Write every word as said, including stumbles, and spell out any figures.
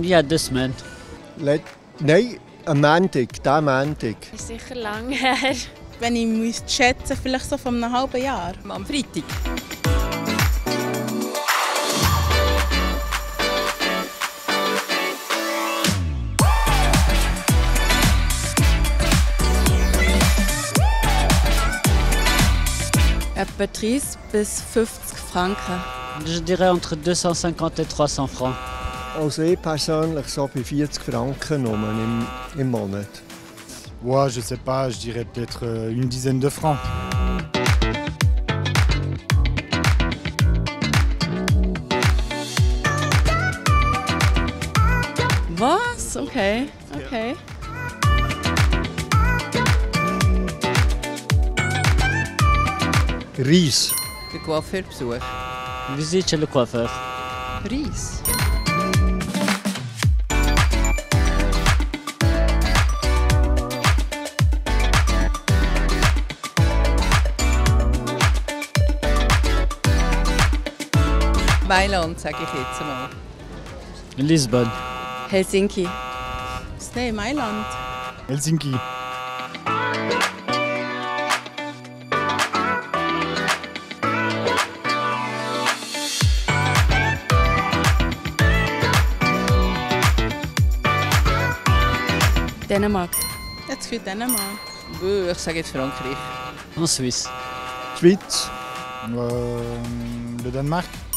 Il y a deux semaines. Let Nein, am Montag, diesen Montag. Ist sicher lang her. Wenn ich müsste schätzen, vielleicht so von einem halben Jahr. Am Freitag. Etwa dreißig bis fünfzig Franken. Je dirais entre deux cent cinquante et trois cents francs. Also ich persönlich so bei vierzig Franken rum im, im Monat. Ouais, je sais pas, je dirais peut-être une dizaine de francs. Was? Okay, okay. Reis. Der Coiffeurbesuch. Visite chez le coiffeur. Reis. Mailand, sage ich jetzt mal. Lisbonne. Helsinki. Nein, Mailand. Helsinki. Dänemark. Jetzt für Dänemark. Ich sage jetzt Frankreich. En Suisse. Schweiz. Euh, le Danemark.